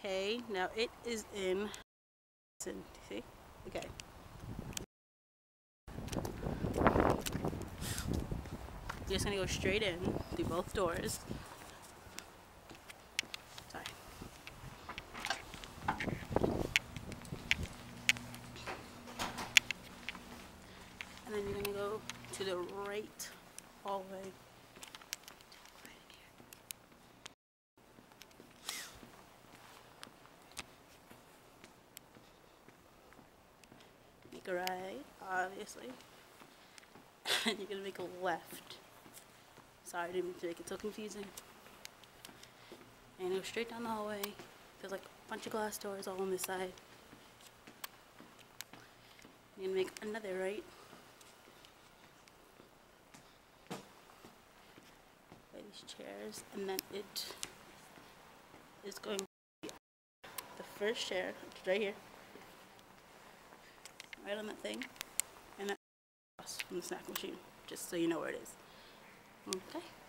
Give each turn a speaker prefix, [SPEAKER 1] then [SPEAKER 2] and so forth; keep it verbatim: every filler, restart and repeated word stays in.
[SPEAKER 1] Okay, now it is in, see? Okay. You're just gonna go straight in through both doors. Sorry. And then you're gonna go to the right hallway. Make a right, obviously. And you're gonna make a left. Sorry, I didn't mean to make it so confusing. And go straight down the hallway. There's like a bunch of glass doors all on this side. You're gonna make another right. By these chairs, and then it is going to be the first chair, which is right here. Right on that thing. And that's across from the snack machine, just so you know where it is. Okay.